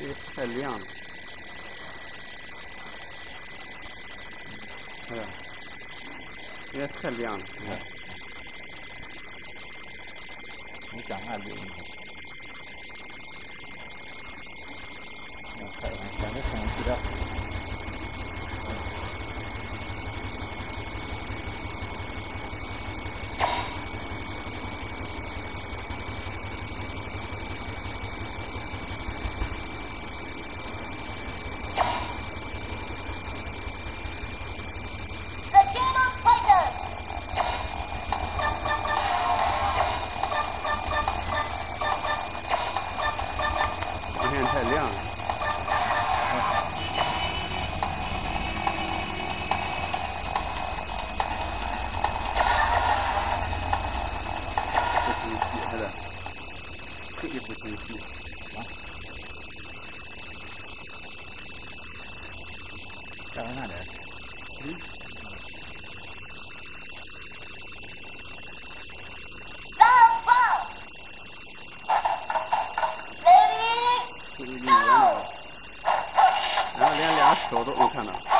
太亮了。哎呀，应该太亮了。 你讲话别影响。显得挺低调。 光线太亮了。不清晰，是的，特别不清晰。 再往那点。然后连俩手都没看到。